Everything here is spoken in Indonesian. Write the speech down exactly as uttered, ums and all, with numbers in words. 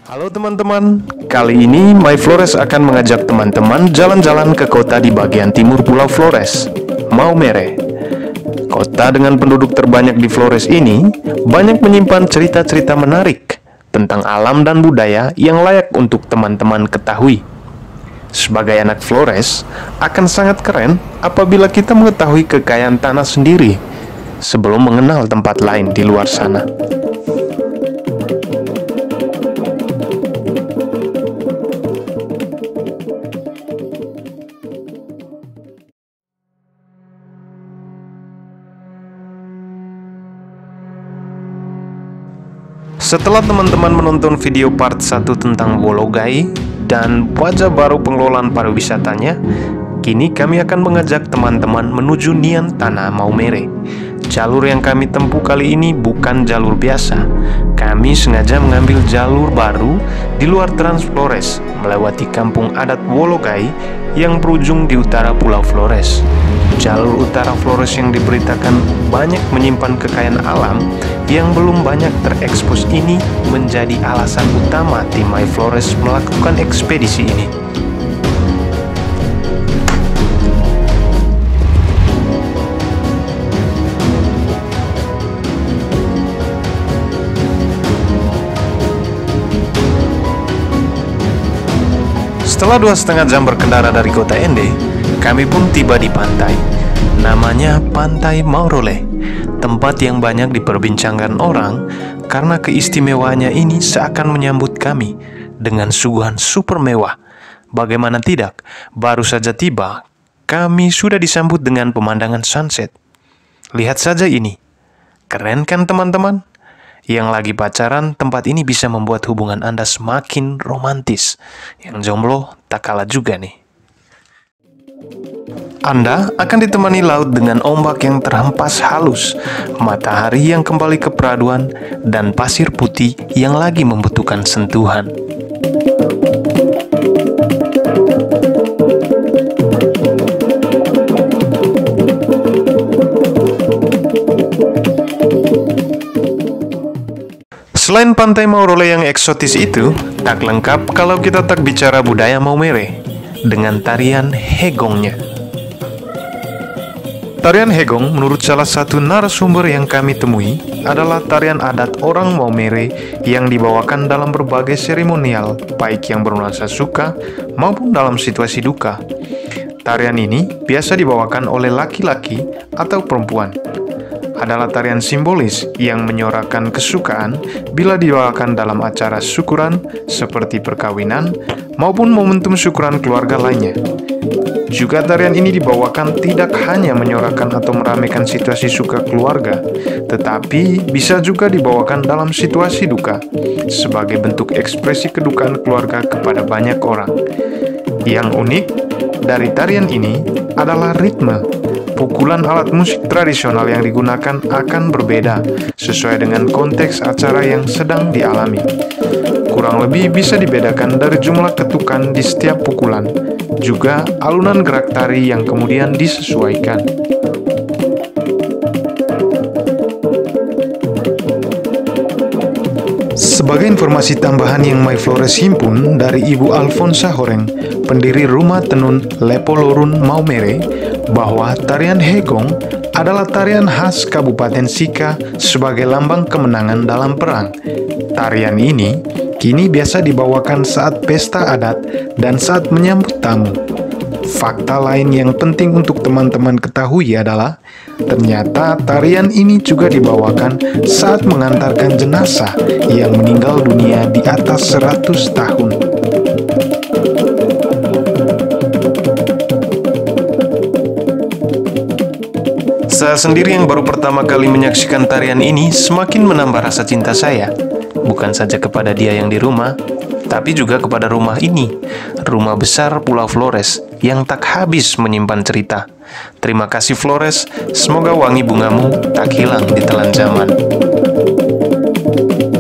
Halo teman-teman, kali ini My Flores akan mengajak teman-teman jalan-jalan ke kota di bagian timur Pulau Flores, Maumere. Kota dengan penduduk terbanyak di Flores ini banyak menyimpan cerita-cerita menarik tentang alam dan budaya yang layak untuk teman-teman ketahui. Sebagai anak Flores, akan sangat keren apabila kita mengetahui kekayaan tanah sendiri sebelum mengenal tempat lain di luar sana. Setelah teman-teman menonton video part satu tentang Wologai dan wajah baru pengelolaan pariwisatanya, kini kami akan mengajak teman-teman menuju Nian Tanah Maumere. Jalur yang kami tempuh kali ini bukan jalur biasa. Kami sengaja mengambil jalur baru di luar Trans Flores, melewati kampung adat Wologai yang berujung di utara Pulau Flores. Jalur utara Flores yang diberitakan banyak menyimpan kekayaan alam yang belum banyak terekspos ini menjadi alasan utama tim My Flores melakukan ekspedisi ini. Setelah dua setengah jam berkendara dari kota Ende, kami pun tiba di pantai. Namanya Pantai Maurole, tempat yang banyak diperbincangkan orang karena keistimewaannya ini seakan menyambut kami dengan suguhan super mewah. Bagaimana tidak, baru saja tiba, kami sudah disambut dengan pemandangan sunset. Lihat saja ini, keren kan teman-teman? Yang lagi pacaran, tempat ini bisa membuat hubungan Anda semakin romantis. Yang jomblo tak kalah juga nih. Anda akan ditemani laut dengan ombak yang terhempas halus, matahari yang kembali ke peraduan, dan pasir putih yang lagi membutuhkan sentuhan. Selain Pantai Maurole yang eksotis itu, tak lengkap kalau kita tak bicara budaya Maumere dengan tarian hegongnya. Tarian hegong menurut salah satu narasumber yang kami temui adalah tarian adat orang Maumere yang dibawakan dalam berbagai seremonial, baik yang bernuansa suka maupun dalam situasi duka. Tarian ini biasa dibawakan oleh laki-laki atau perempuan. Adalah tarian simbolis yang menyorakan kesukaan bila dibawakan dalam acara syukuran seperti perkawinan maupun momentum syukuran keluarga lainnya. Juga tarian ini dibawakan tidak hanya menyorakan atau meramaikan situasi suka keluarga, tetapi bisa juga dibawakan dalam situasi duka sebagai bentuk ekspresi kedukaan keluarga kepada banyak orang. Yang unik dari tarian ini adalah ritme. Pukulan alat musik tradisional yang digunakan akan berbeda sesuai dengan konteks acara yang sedang dialami. Kurang lebih bisa dibedakan dari jumlah ketukan di setiap pukulan, juga alunan gerak tari yang kemudian disesuaikan. Sebagai informasi tambahan yang My Flores himpun dari Ibu Alfonsa Horeng, pendiri Rumah Tenun Lepolorun Maumere, bahwa tarian hegong adalah tarian khas Kabupaten Sika sebagai lambang kemenangan dalam perang. Tarian ini kini biasa dibawakan saat pesta adat dan saat menyambut tamu. Fakta lain yang penting untuk teman-teman ketahui adalah ternyata tarian ini juga dibawakan saat mengantarkan jenazah yang meninggal dunia di atas seratus tahun. Saya sendiri yang baru pertama kali menyaksikan tarian ini semakin menambah rasa cinta saya, bukan saja kepada dia yang di rumah, tapi juga kepada rumah ini, rumah besar Pulau Flores yang tak habis menyimpan cerita. Terima kasih Flores, semoga wangi bungamu tak hilang di telan zaman.